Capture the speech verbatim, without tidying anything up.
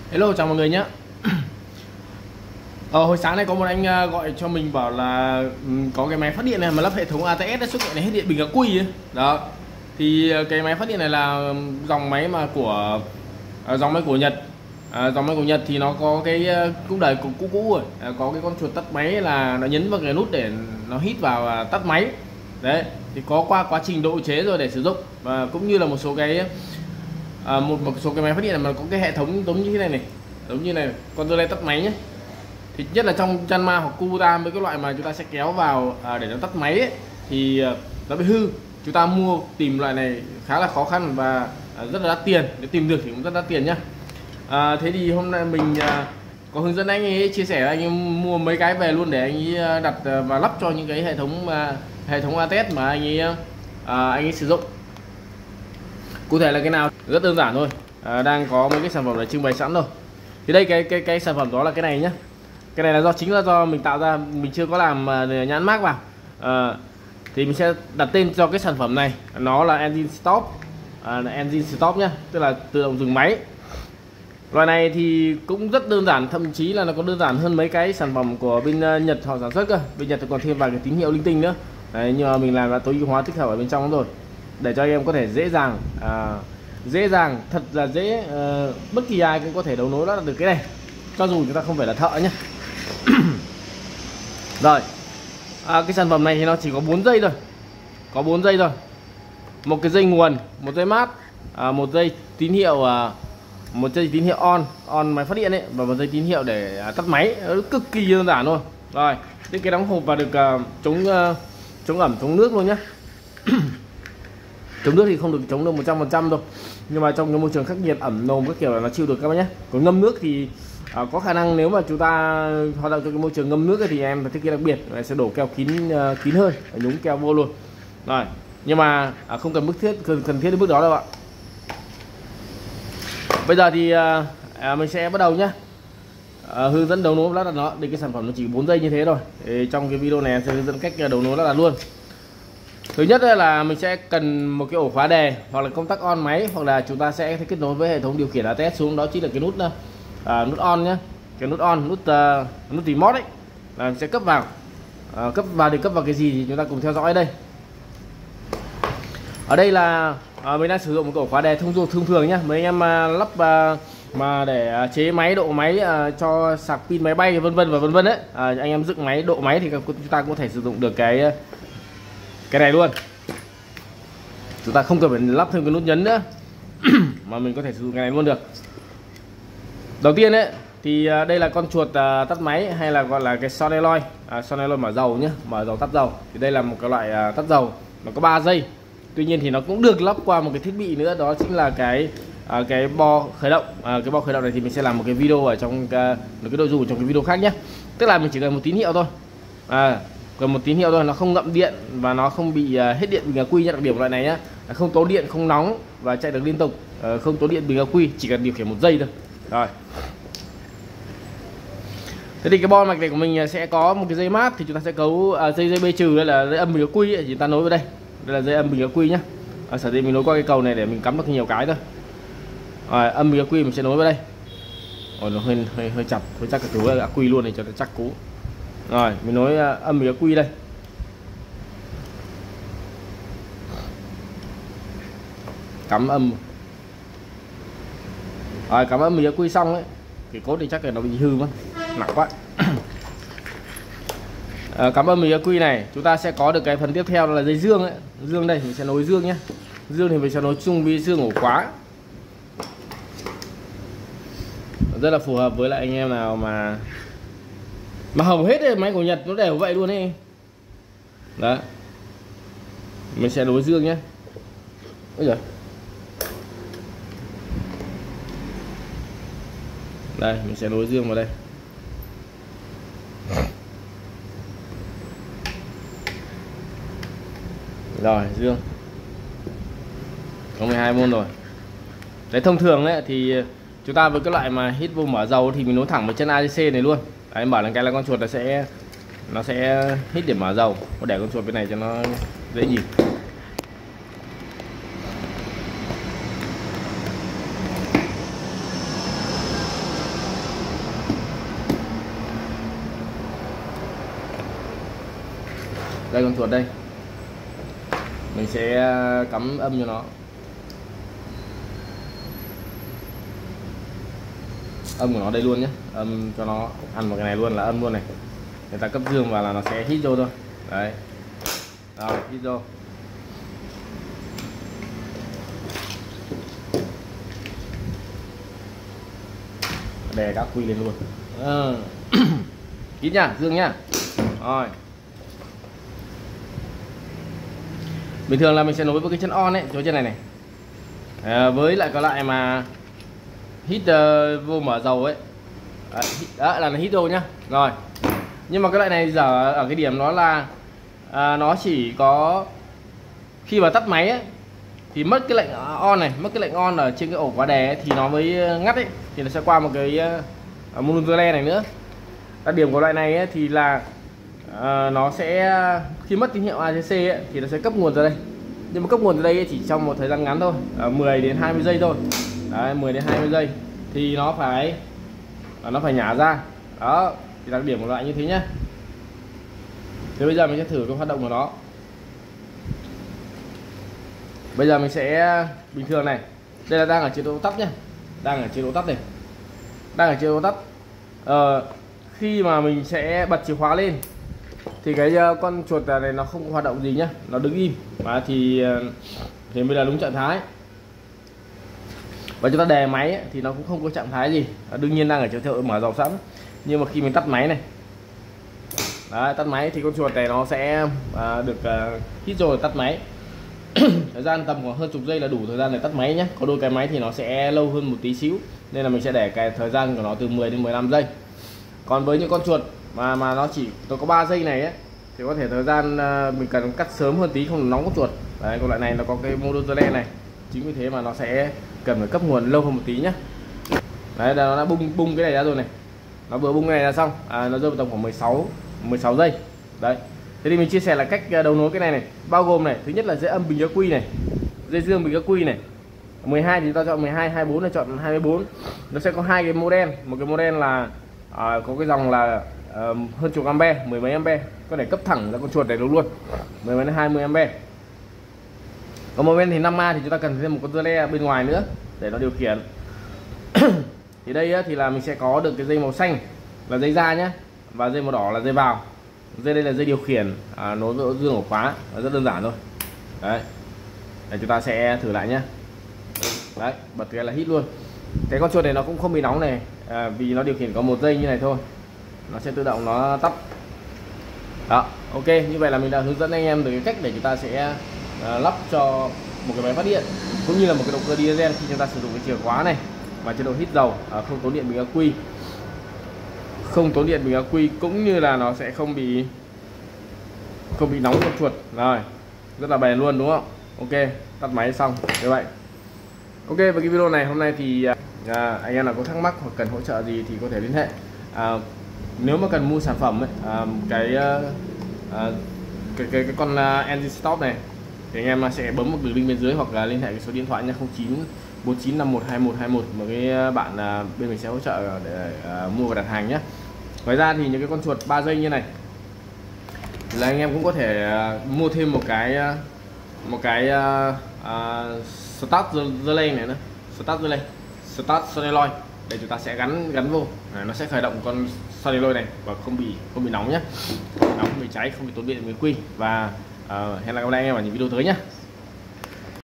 Hello, chào mọi người nhé. Ờ, hồi sáng nay có một anh uh, gọi cho mình bảo là um, có cái máy phát điện này mà lắp hệ thống a tê ét đã xuất hiện này hết điện bình ắc quy ấy. Đó. Thì uh, cái máy phát điện này là dòng máy mà của uh, dòng máy của Nhật. Uh, dòng máy của Nhật thì nó có cái uh, cúc đời cũ cũ cũ rồi. Uh, có cái con chuột tắt máy là nó nhấn vào cái nút để nó hít vào uh, tắt máy. Đấy, thì có qua quá trình độ chế rồi để sử dụng và cũng như là một số cái uh, một một số cái máy phát điện này mà có cái hệ thống giống như thế này này, giống như này, con relay tắt máy nhé. Thì nhất là trong chăn ma hoặc Kubota, mấy cái loại mà chúng ta sẽ kéo vào à, để nó tắt máy ấy, thì à, nó bị hư. Chúng ta mua tìm loại này khá là khó khăn và à, rất là đắt tiền, để tìm được thì cũng rất đắt tiền nhá. À, thế thì hôm nay mình à, có hướng dẫn anh ấy chia sẻ, anh ấy mua mấy cái về luôn để anh ấy đặt và lắp cho những cái hệ thống à, hệ thống a tê ét mà anh ấy à, anh ấy sử dụng. Cụ thể là cái nào rất đơn giản thôi, à, đang có mấy cái sản phẩm là trưng bày sẵn rồi. Thì đây cái cái cái sản phẩm đó là cái này nhá. Cái này là do chính là do mình tạo ra, mình chưa có làm nhãn mác vào. À, thì mình sẽ đặt tên cho cái sản phẩm này, nó là engine stop, à, là engine stop nhá, tức là tự động dừng máy. Loại này thì cũng rất đơn giản, thậm chí là nó còn đơn giản hơn mấy cái sản phẩm của bên Nhật họ sản xuất cơ. Bên Nhật thì còn thêm vài cái tín hiệu linh tinh nữa. Đấy, nhưng mà mình làm là tối ưu hóa tích hợp ở bên trong rồi, để cho anh em có thể dễ dàng, à, dễ dàng, thật là dễ, uh, bất kỳ ai cũng có thể đấu nối nó được cái này, cho dù chúng ta không phải là thợ nhé. Rồi, à, cái sản phẩm này thì nó chỉ có bốn dây thôi, có bốn dây thôi, một cái dây nguồn, một dây mát, à, một dây tín hiệu, à, một dây tín hiệu on on máy phát điện ấy, và một dây tín hiệu để à, tắt máy. Nó cực kỳ đơn giản thôi. Rồi, cái cái đóng hộp và được à, chống à, chống ẩm, chống nước luôn nhé. Chống nước thì không được chống được một trăm phần trăm đâu, nhưng mà trong cái môi trường khắc nghiệt ẩm nồm các kiểu là nó chịu được các bác nhé. Còn ngâm nước thì à, có khả năng nếu mà chúng ta hoạt động trong cái môi trường ngâm nước ấy, thì em phải thiết kế đặc biệt, sẽ đổ keo kín uh, kín hơn, nhúng keo vô luôn. Rồi, nhưng mà à, không cần mức thiết cần, cần thiết đến bước đó đâu ạ. Bây giờ thì à, à, mình sẽ bắt đầu nhé, à, hướng dẫn đấu nối lắp đặt nó. Đây, cái sản phẩm nó chỉ bốn giây như thế rồi. Thì trong cái video này em sẽ hướng dẫn cách đấu nối lắp đặt luôn. Thứ nhất là mình sẽ cần một cái ổ khóa đề hoặc là công tắc on máy, hoặc là chúng ta sẽ kết nối với hệ thống điều khiển a tê ét xuống, đó chính là cái nút à, nút on nhé, cái nút on, nút uh, nút remote ấy, là mình sẽ cấp vào. À, cấp vào thì cấp vào cái gì thì chúng ta cùng theo dõi đây. Ở đây là à, mình đang sử dụng một ổ khóa đề thông thường thông thường nhé. Mấy anh em à, lắp à, mà để chế máy, độ máy, à, cho sạc pin máy bay vân vân và vân vân đấy, à, anh em dựng máy, độ máy thì chúng ta cũng có thể sử dụng được cái cái này luôn. Chúng ta không cần phải lắp thêm cái nút nhấn nữa mà mình có thể sử dụng cái này luôn được. Đầu tiên đấy thì đây là con chuột tắt máy, hay là gọi là cái solenoid, à, solenoid mở dầu nhé, mở dầu tắt dầu. Thì đây là một cái loại tắt dầu, nó có ba dây. Tuy nhiên thì nó cũng được lắp qua một cái thiết bị nữa, đó chính là cái à, cái bo khởi động. À, cái bo khởi động này thì mình sẽ làm một cái video ở trong uh, một cái nội dung trong cái video khác nhé. Tức là mình chỉ cần một tín hiệu thôi, à, cần một tín hiệu thôi, nó không ngậm điện và nó không bị uh, hết điện bình ắc quy nhé. Đặc điểm của loại này nhá, không tốn điện, không nóng và chạy được liên tục, uh, không tốn điện bình ắc quy, chỉ cần điều khiển một dây thôi. Rồi. Thế thì cái bo mạch này của mình sẽ có một cái dây mát, thì chúng ta sẽ cấu à, dây dây B trừ, đây là dây âm bình ắc quy ấy, thì chúng ta nối vào đây. Đây là dây âm bình ắc quy nhá. À, sở dĩ mình nối qua cái cầu này để mình cắm được nhiều cái thôi. Rồi, âm bình ắc quy mình sẽ nối vào đây. Ôi, nó hơi hơi hơi chặt, hơi chắc cái túi ắc quy luôn này cho nó chắc cú. Rồi, mình nối uh, âm bình ắc quy đây. Cắm âm. Rồi, cắm âm bình ắc quy xong ấy, cái cốt thì chắc là nó bị hư mất, nặng quá. À, cắm âm bình ắc quy này, chúng ta sẽ có được cái phần tiếp theo là dây dương ấy. Dương đây mình sẽ nối dương nhé. Dương thì mình sẽ nối chung với dương ổ khóa, rất là phù hợp với lại anh em nào mà mà hầu hết ấy, máy của Nhật nó đều vậy luôn ấy. Đó, mình sẽ nối dương nhé. Ôi giời, đây mình sẽ nối dương vào đây. Rồi, dương có mười hai môn rồi. Đấy, thông thường ấy thì chúng ta với cái loại mà hít vô mở dầu thì mình nối thẳng vào chân a đê xê này luôn. Đấy, em bảo là cái là con chuột nó sẽ nó sẽ hít để mở dầu. Có để con chuột bên này cho nó dễ nhìn. Đây con chuột đây, mình sẽ cắm âm cho nó, âm của nó đây luôn nhé, âm cho nó ăn vào cái này luôn là âm luôn này. Người ta cấp dương vào là nó sẽ hít vô thôi. Đấy, rồi hít vô. Đè các quy lên luôn. À. Hít nhá, dương nhá. Rồi. Bình thường là mình sẽ nối với cái chân on ấy, chỗ chân này này. À, với lại cái loại mà hít uh, vô mở dầu ấy. Đấy, đó là nó hít vô nhá. Rồi. Nhưng mà cái loại này giờ ở cái điểm nó là à, nó chỉ có khi mà tắt máy ấy, thì mất cái lệnh on này, mất cái lệnh on ở trên cái ổ khóa đè ấy, thì nó mới ngắt ấy, thì nó sẽ qua một cái uh, monozele này nữa. Đặc điểm của loại này ấy, thì là uh, nó sẽ khi mất tín hiệu a tê xê ấy, thì nó sẽ cấp nguồn ra đây. Nhưng mà cấp nguồn ra đây ấy, chỉ trong một thời gian ngắn thôi, uh, mười đến hai mươi giây thôi. Đấy, mười đến hai mươi giây thì nó phải uh, nó phải nhả ra. Đó, thì đặc điểm của loại như thế nhá. Thì bây giờ mình sẽ thử cái hoạt động của nó. Bây giờ mình sẽ bình thường này, đây là đang ở chế độ tắt nhá, đang ở chế độ tắt này, đang ở chế độ tắt. Ờ, khi mà mình sẽ bật chìa khóa lên thì cái con chuột này nó không có hoạt động gì nhá, nó đứng im mà thì thì bây giờ đúng trạng thái. Và chúng ta đè máy ấy, thì nó cũng không có trạng thái gì, đương nhiên đang ở chế độ mở dầu sẵn. Nhưng mà khi mình tắt máy này, đấy, tắt máy thì con chuột này nó sẽ à, được à, hít rồi tắt máy. Thời gian tầm khoảng hơn chục giây là đủ thời gian để tắt máy nhé. Có đôi cái máy thì nó sẽ lâu hơn một tí xíu, nên là mình sẽ để cái thời gian của nó từ mười đến mười lăm giây. Còn với những con chuột mà mà nó chỉ nó có ba giây này ấy, thì có thể thời gian uh, mình cần cắt sớm hơn tí, không nóng con chuột. Đấy, còn loại này nó có cái monozele này, chính vì thế mà nó sẽ cần phải cấp nguồn lâu hơn một tí nhé. Đấy, nó đã bung bung cái này ra rồi này, nó vừa bung cái này ra xong, à, nó rơi vào tầm khoảng mười sáu giây. Đấy. Thế thì mình chia sẻ là cách đấu nối cái này này, bao gồm này, thứ nhất là dây âm bình ắc quy này, dây dương bình ắc quy này. mười hai thì ta chọn mười hai, hai mươi bốn là chọn hai mươi bốn. Nó sẽ có hai cái model, một cái model là à, có cái dòng là à, hơn chục ampe, mười mấy ampe, có thể cấp thẳng ra con chuột này luôn, mười mấy đến hai mươi ampe. Còn một bên thì năm A thì chúng ta cần thêm một con rơ bên ngoài nữa để nó điều khiển. Thì đây á, thì là mình sẽ có được cái dây màu xanh là dây ra nhé, và dây màu đỏ là dây vào. Dây đây là dây điều khiển à, nối với ổ dương ổ khóa, rất đơn giản thôi. Đấy, để chúng ta sẽ thử lại nhé. Đấy, bật cái là hít luôn. Cái con chuột này nó cũng không bị nóng này, à, vì nó điều khiển có một dây như này thôi, nó sẽ tự động nó tắt. Đó, ok, như vậy là mình đã hướng dẫn anh em từ cái cách để chúng ta sẽ à, lắp cho một cái máy phát điện cũng như là một cái động cơ diesel khi chúng ta sử dụng cái chìa khóa này và chế độ hít dầu, à, không tốn điện bình ắc quy, không tốn điện bình ắc quy, cũng như là nó sẽ không bị không bị nóng con chuột. Rồi, rất là bền luôn đúng không? Ok, tắt máy xong như vậy. Ok, và cái video này hôm nay thì à, anh em nào có thắc mắc hoặc cần hỗ trợ gì thì có thể liên hệ. À, nếu mà cần mua sản phẩm ấy, à, cái, à, cái cái cái con uh, engine stop này thì anh em sẽ bấm một đường link bên dưới hoặc là liên hệ cái số điện thoại nha, không chín bốn chín năm một hai một hai một mà cái bạn uh, bên mình sẽ hỗ trợ để uh, mua và đặt hàng nhé. Ngoài ra thì những cái con chuột ba giây như này là anh em cũng có thể uh, mua thêm một cái uh, một cái uh, uh, start relay này nữa, start relay, start solenoid để chúng ta sẽ gắn gắn vô, à, nó sẽ khởi động con solenoid này và không bị không bị nóng nhé, nóng không bị cháy, không bị tốn điện bình ắc quy. Và uh, hẹn gặp lại anh em ở những video tới nhé.